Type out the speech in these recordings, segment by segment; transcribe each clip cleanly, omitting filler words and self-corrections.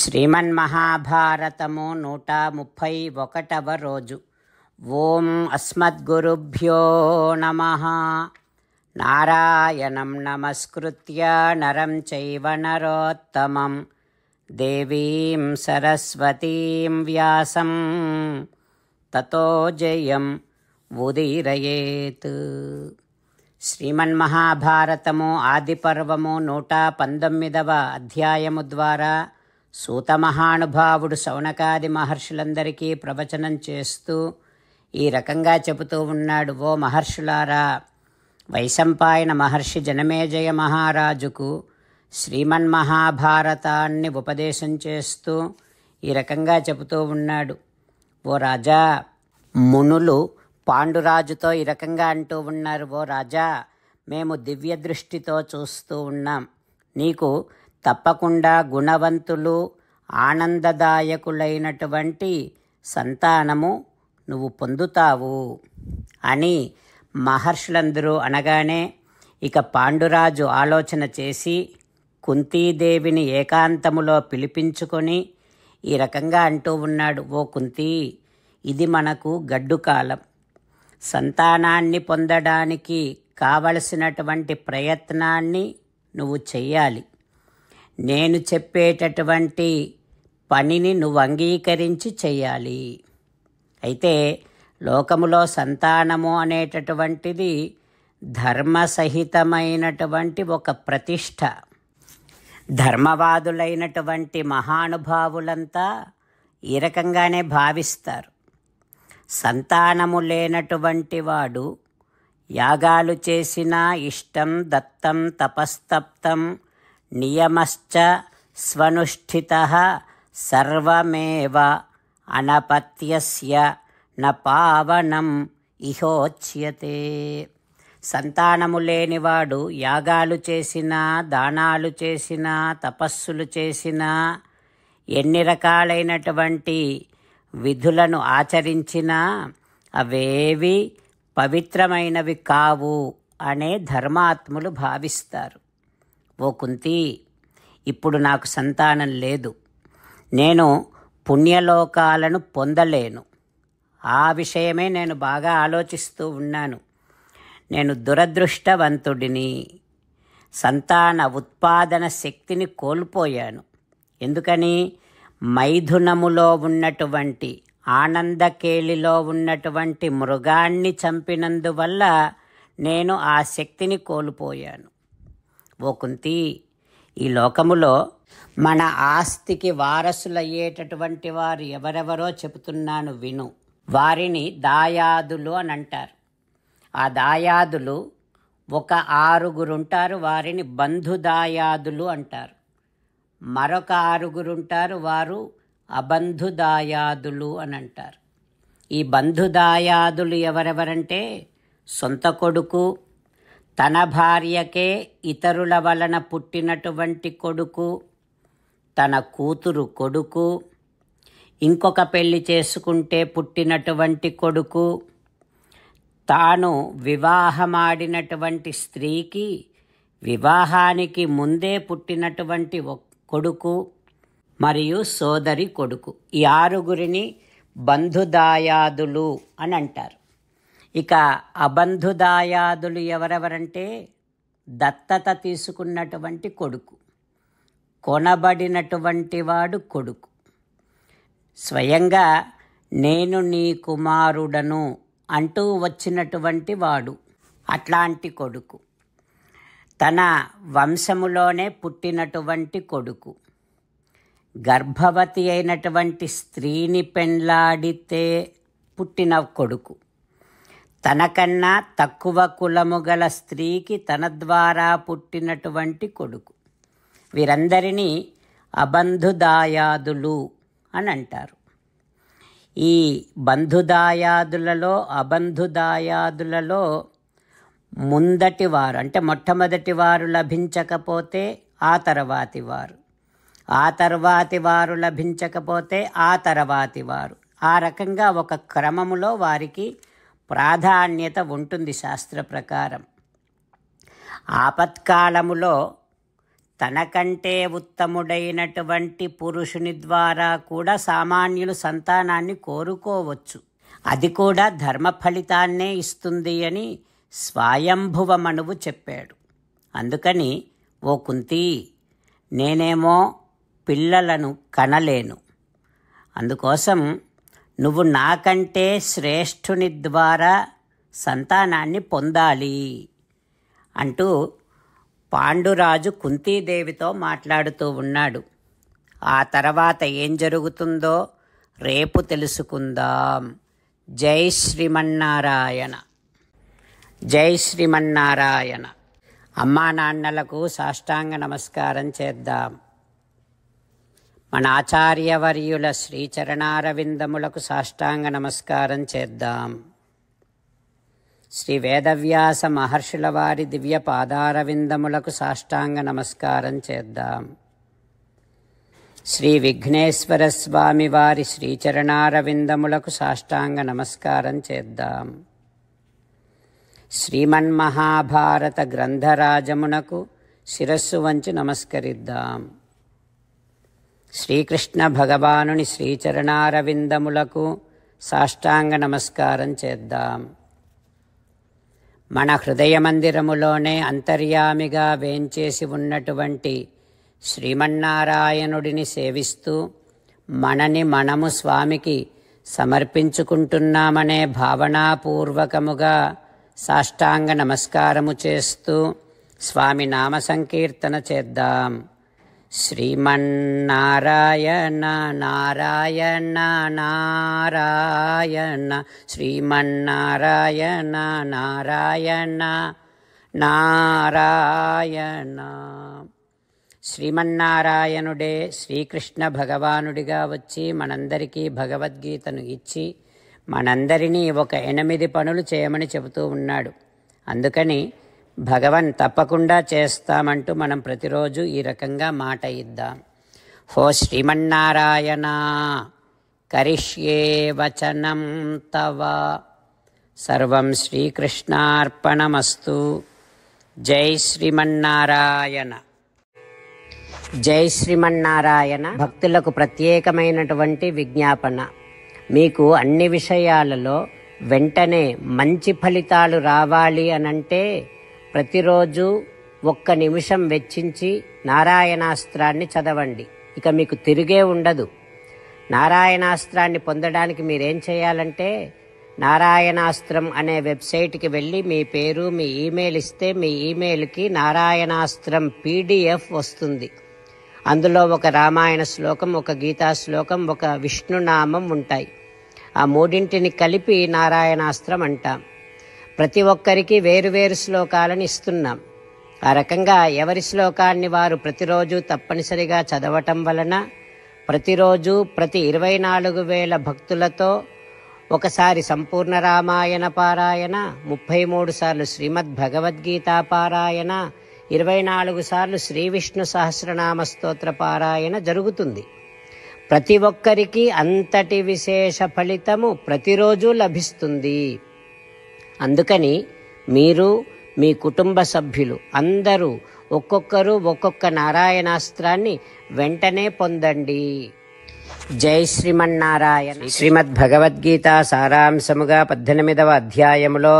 శ్రీమన్మహాభారతము 131వ రోజు. ఓం అస్మద్గురుభ్యో నమః. నారాయణం నమస్కృత్య నరం చైవ నరోత్తమం దేవీం సరస్వతీం వ్యాసం తతో జయం ఉదీరయేత్. శ్రీమన్మహాభారతము ఆదిపర్వము 119వ అధ్యాయము ద్వారా సూతమహానుభావుడు శౌనకాది మహర్షులందరికీ ప్రవచనం చేస్తూ ఈ రకంగా చెబుతూ ఉన్నాడు. ఓ మహర్షులారా, వైశంపాయన మహర్షి జనమేజయ మహారాజుకు శ్రీమన్మహాభారతాన్ని ఉపదేశం చేస్తూ ఈ రకంగా చెబుతూ ఉన్నాడు. ఓ రాజా, మునులు పాండురాజుతో ఈ రకంగా అంటూ ఉన్నారు. ఓ రాజా, మేము దివ్య దృష్టితో చూస్తూ ఉన్నాం. నీకు తప్పకుండా గుణవంతులు ఆనందదాయకులైనటువంటి సంతానము నువ్వు పొందుతావు అని మహర్షులందరూ అనగానే ఇక పాండురాజు ఆలోచన చేసి కుంతీదేవిని ఏకాంతములో పిలిపించుకొని ఈ రకంగా అంటూ ఉన్నాడు. ఓ కుంతీ, ఇది మనకు గడ్డు కాలం. సంతానాన్ని పొందడానికి కావలసినటువంటి ప్రయత్నాన్ని నువ్వు చెయ్యాలి. నేను చెప్పేటటువంటి పనిని నువ్వు అంగీకరించి చెయ్యాలి. అయితే లోకములో సంతానము అనేటటువంటిది ధర్మసహితమైనటువంటి ఒక ప్రతిష్ట. ధర్మవాదులైనటువంటి మహానుభావులంతా ఈ రకంగానే భావిస్తారు. సంతానము లేనటువంటి వాడు యాగాలు చేసినా ఇష్టం దత్తం తపస్తప్తం నియమశ్చ స్వనుష్ఠితః సర్వమేవ అనపత్యస్య న పావనం ఇహోచ్యతే. సంతానము లేనివాడు యాగాలు చేసినా దానాలు చేసినా తపస్సులు చేసినా ఎన్ని రకాలైనటువంటి విధులను ఆచరించినా అవేవి పవిత్రమైనవి కావు అనే ధర్మాత్ములు భావిస్తారు. ఓ కుంతి, ఇప్పుడు నాకు సంతానం లేదు, నేను పుణ్యలోకాలను పొందలేను. ఆ విషయమే నేను బాగా ఆలోచిస్తూ ఉన్నాను. నేను దురదృష్టవంతుడిని. సంతాన ఉత్పాదన శక్తిని కోల్పోయాను. ఎందుకని? మైథునములో ఉన్నటువంటి ఆనందకేళిలో ఉన్నటువంటి మృగాన్ని చంపినందువల్ల నేను ఆ శక్తిని కోల్పోయాను. ఓ కుంతి, ఈ లోకములో మన ఆస్తికి వారసులయ్యేటటువంటి వారు ఎవరెవరో చెబుతున్నాను విను. వారిని దాయాదులు అని అంటారు. ఆ దాయాదులు ఒక 6 ఉంటారు, వారిని బంధుదాయాదులు అంటారు. మరొక 6 ఉంటారు, వారు అబంధుదాయాదులు అని అంటారు. ఈ బంధుదాయాదులు ఎవరెవరంటే సొంత కొడుకు, తన భార్యకే ఇతరుల వలన పుట్టినటువంటి కొడుకు, తన కూతురు కొడుకు, ఇంకొక పెళ్లి చేసుకుంటే పుట్టినటువంటి కొడుకు, తాను వివాహమాడినటువంటి స్త్రీకి వివాహానికి ముందే పుట్టినటువంటి కొడుకు మరియు సోదరి కొడుకు. ఈ 6 బంధుదాయాదులు అని అంటారు. ఇక అబంధుదాయాదులు ఎవరెవరంటే దత్తత తీసుకున్నటువంటి కొడుకు, కొనబడినటువంటి వాడు కొడుకు, స్వయంగా నేను నీ కుమారుడను అంటూ వచ్చినటువంటి వాడు, అట్లాంటి కొడుకు, తన వంశములోనే పుట్టినటువంటి కొడుకు, గర్భవతి అయినటువంటి స్త్రీని పెండ్లాడితే పుట్టిన కొడుకు, తనకన్నా తక్కువ కులము గల స్త్రీకి తన ద్వారా పుట్టినటువంటి కొడుకు. వీరందరినీ అబంధుదాయాదులు అని అంటారు. ఈ బంధుదాయాదులలో అబంధుదాయాదులలో ముందటి వారు అంటే మొట్టమొదటి వారు లభించకపోతే ఆ తర్వాతి వారు, ఆ తర్వాతి వారు లభించకపోతే ఆ తర్వాతి వారు, ఆ రకంగా ఒక క్రమములో వారికి ప్రాధాన్యత ఉంటుంది శాస్త్ర ప్రకారం. ఆపత్కాలములో తనకంటే ఉత్తముడైనటువంటి పురుషుని ద్వారా కూడా సామాన్యులు సంతానాన్ని కోరుకోవచ్చు. అది కూడా ధర్మ ఫలితాన్నే ఇస్తుంది అని స్వయంభువ మనువు చెప్పాడు. అందుకని ఓ కుంతి, నేనేమో పిల్లలను కనలేను, అందుకోసం నువ్వు నాకంటే శ్రేష్ఠుని ద్వారా సంతానాన్ని పొందాలి అంటూ పాండురాజు కుంతీదేవితో మాట్లాడుతూ ఉన్నాడు. ఆ తర్వాత ఏం జరుగుతుందో రేపు తెలుసుకుందాం. జై శ్రీమన్నారాయణ. జై శ్రీమన్నారాయణ. అమ్మా నాన్నలకు సాష్టాంగ నమస్కారం చేద్దాం. మన ఆచార్యవర్యుల శ్రీచరణారవిందములకు సాష్టాంగ నమస్కారం చేద్దాం. శ్రీ వేదవ్యాస మహర్షుల వారి దివ్య పాదారవిందములకు సాష్టాంగ నమస్కారం చేద్దాం. శ్రీ విఘ్నేశ్వర స్వామి వారి శ్రీచరణారవిందములకు సాష్టాంగ నమస్కారం చేద్దాం. శ్రీమన్మహాభారత గ్రంథరాజమునకు శిరస్సు వంచి నమస్కరిద్దాం. శ్రీకృష్ణ భగవానుని శ్రీచరణారవిందములకు సాష్టాంగ నమస్కారం చేద్దాం. మన హృదయ మందిరములోనే అంతర్యామిగా వేంచేసి ఉన్నటువంటి శ్రీమన్నారాయణుడిని సేవిస్తూ మనని మనము స్వామికి సమర్పించుకుంటున్నామనే భావనాపూర్వకముగా సాష్టాంగ నమస్కారము చేస్తూ స్వామి నామ సంకీర్తన చేద్దాం. శ్రీమన్నారాయణ నారాయణ నారాయణ, శ్రీమన్నారాయణ నారాయణ నారాయణ. శ్రీమన్నారాయణుడే శ్రీకృష్ణ భగవానుడిగా వచ్చి మనందరికీ భగవద్గీతను ఇచ్చి మనందరినీ ఒక 8 పనులు చేయమని చెబుతూ ఉన్నాడు. అందుకని భగవన్ తప్పకుండా చేస్తామంటూ మనం ప్రతిరోజు ఈ రకంగా మాట ఇద్దాం. హో శ్రీమన్నారాయణ, కరిష్యే వచనం తవ, సర్వం శ్రీకృష్ణార్పణమస్తు. జై శ్రీమన్నారాయణ. జై శ్రీమన్నారాయణ. భక్తులకు ప్రత్యేకమైనటువంటి విజ్ఞాపన. మీకు అన్ని విషయాలలో వెంటనే మంచి ఫలితాలు రావాలి అనంటే ప్రతిరోజు 1 నిమిషం వెచ్చించి నారాయణాస్త్రాన్ని చదవండి. ఇక మీకు తిరిగే ఉండదు. నారాయణాస్త్రాన్ని పొందడానికి మీరేం చేయాలంటే నారాయణాస్త్రం అనే వెబ్సైట్కి వెళ్ళి మీ పేరు, మీ ఈమెయిల్ ఇస్తే మీ ఈమెయిల్కి నారాయణాస్త్రం PDF వస్తుంది. అందులో ఒక రామాయణ శ్లోకం, ఒక గీతా శ్లోకం, ఒక విష్ణునామం ఉంటాయి. ఆ 3 కలిపి నారాయణాస్త్రం అంటాం. ప్రతి ఒక్కరికి వేరువేరు శ్లోకాలను ఇస్తున్నాం. ఆ రకంగా ఎవరి శ్లోకాన్ని వారు ప్రతిరోజు తప్పనిసరిగా చదవటం వలన ప్రతిరోజు ప్రతి 24,000 భక్తులతో ఒకసారి సంపూర్ణ రామాయణ పారాయణ, 33 సార్లు శ్రీమద్ భగవద్గీత పారాయణ, 24 సార్లు శ్రీ విష్ణు సహస్రనామ స్తోత్ర పారాయణ జరుగుతుంది. ప్రతి ఒక్కరికి అంతటి విశేష ఫలితము ప్రతిరోజు లభిస్తుంది. అందుకని మీరు, మీ కుటుంబ సభ్యులు అందరూ ఒక్కొక్కరు ఒక్కొక్క నారాయణాస్త్రాన్ని వెంటనే పొందండి. జై శ్రీమన్నారాయణ. శ్రీమద్ భగవద్గీత సారాంశముగా 18వ అధ్యాయములో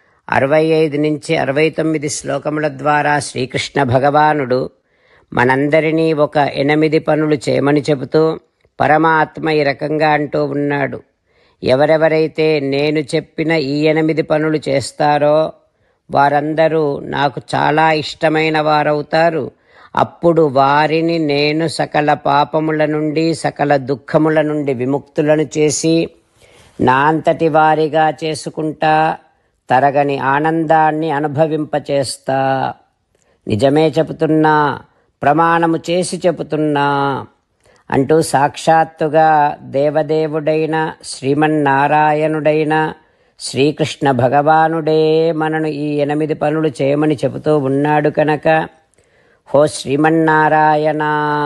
65 నుంచి 69 శ్లోకముల ద్వారా శ్రీకృష్ణ భగవానుడు మనందరినీ ఒక 8 పనులు చేయమని చెబుతూ పరమాత్మ ఈ రకంగా అంటూ ఉన్నాడు. ఎవరెవరైతే నేను చెప్పిన ఈ 8 పనులు చేస్తారో వారందరూ నాకు చాలా ఇష్టమైన వారవుతారు. అప్పుడు వారిని నేను సకల పాపముల నుండి, సకల దుఃఖముల నుండి విముక్తులను చేసి నా అంతటి వారిగా చేసుకుంటా, తరగని ఆనందాన్ని అనుభవింపచేస్తా. నిజమే చెబుతున్నా, ప్రమాణము చేసి చెబుతున్నా అంటూ సాక్షాత్తుగా దేవదేవుడైన శ్రీమన్నారాయణుడైన శ్రీకృష్ణ భగవానుడే మనను ఈ 8 పనులు చేయమని చెబుతూ ఉన్నాడు కనుక, హో శ్రీమన్నారాయణ,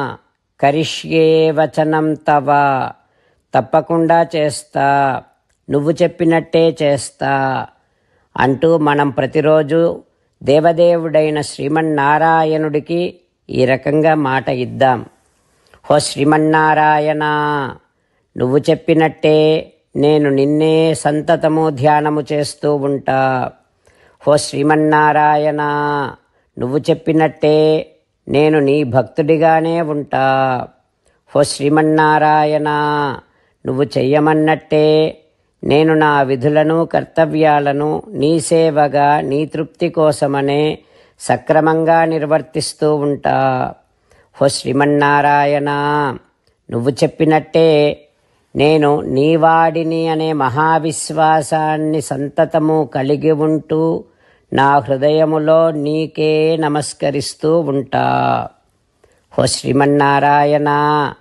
కరిష్యే వచనం తవ, తప్పకుండా చేస్తా, నువ్వు చెప్పినట్టే చేస్తా అంటూ మనం ప్రతిరోజు దేవదేవుడైన శ్రీమన్నారాయణుడికి ఈ రకంగా మాట ఇద్దాం. ఓ శ్రీమన్నారాయణ, నువ్వు చెప్పినట్టే నేను నిన్నే సంతతము ధ్యానము చేస్తూ ఉంటా. ఓ శ్రీమన్నారాయణ, నువ్వు చెప్పినట్టే నేను నీ భక్తుడిగానే ఉంటా. ఓ శ్రీమన్నారాయణ, నువ్వు చెయ్యమన్నట్టే నేను నా విధులను కర్తవ్యాలను నీ సేవగా నీ తృప్తి కోసమనే సక్రమంగా నిర్వర్తిస్తూ ఉంటా. ఓ శ్రీమన్నారాయణ, నువ్వు చెప్పినట్టే నేను నీవాడిని అనే మహావిశ్వాసాన్ని సంతతము కలిగి ఉంటూ నా హృదయములో నీకే నమస్కరిస్తూ ఉంటా. ఓ శ్రీమన్నారాయణ,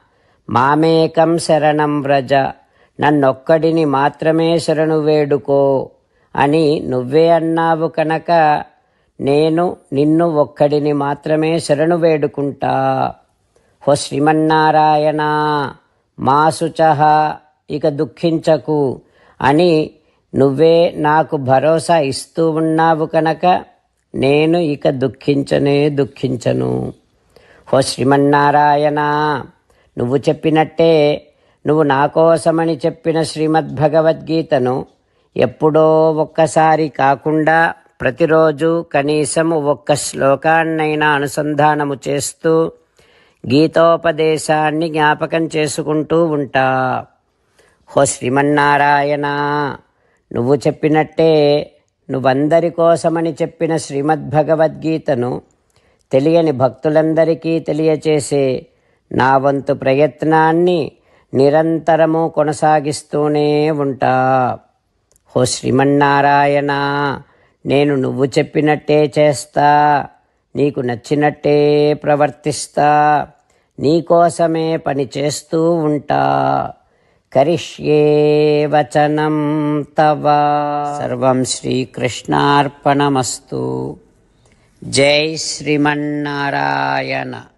మామేకం శరణం వ్రజ, నన్నొక్కడిని మాత్రమే శరణు వేడుకో అని నువ్వే అన్నావు కనుక నేను నిన్ను ఒక్కడిని మాత్రమే శరణు వేడుకుంటా. ఓ శ్రీమన్నారాయణ, మా శుచః, ఇక దుఃఖించకు అని నువ్వే నాకు భరోసా ఇస్తూ ఉన్నావు కనుక నేను ఇక దుఃఖించను. ఓ శ్రీమన్నారాయణ, నువ్వు చెప్పినట్టే నువ్వు నా కోసమని చెప్పిన శ్రీమద్భగవద్గీతను ఎప్పుడో ఒక్కసారి కాకుండా ప్రతిరోజు కనీసం ఒక్క శ్లోకాన్నైనా అనుసంధానము చేస్తూ గీతోపదేశాన్ని జ్ఞాపకం చేసుకుంటూ ఉంటా. ఓ శ్రీమన్నారాయణ, నువ్వు చెప్పినట్టే నువ్వందరి కోసమని చెప్పిన శ్రీమద్భగవద్గీతను తెలియని భక్తులందరికీ తెలియచేసే నా వంతు ప్రయత్నాన్ని నిరంతరము కొనసాగిస్తూనే ఉంటా. ఓ శ్రీమన్నారాయణ, నేను నువ్వు చెప్పినట్టే చేస్తా, నీకు నచ్చినట్టే ప్రవర్తిస్తా, నీకోసమే పని చేస్తూ ఉంటా. కరిష్యే వచనం తవ. సర్వం శ్రీకృష్ణార్పణమస్తు. జై శ్రీమన్నారాయణ.